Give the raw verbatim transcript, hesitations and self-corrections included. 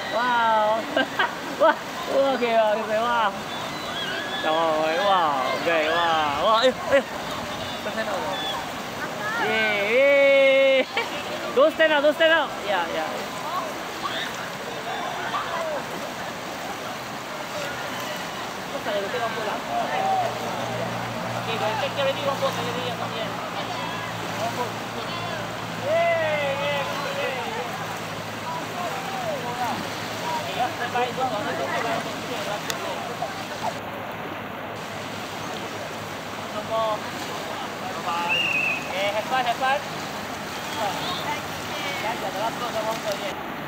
Wow. Wah, wah kìa, kìa, wow. Trời ơi, wow, ghê, wow. Wow, ê, ê. Sao thế nào rồi? Yeah, yeah. Don't stand out, don't stand out. Yeah, yeah. Tất cả đều được con lắm. Oke, guys, take care ready, one boat, ready, ya, come here. One boat. Yeah, yeah, come here. Ya, stand by, don't go, don't go, don't go. No more. Bye-bye. Okay, have fun, have fun. Ya, ya, the last boat, the one boat, yeah.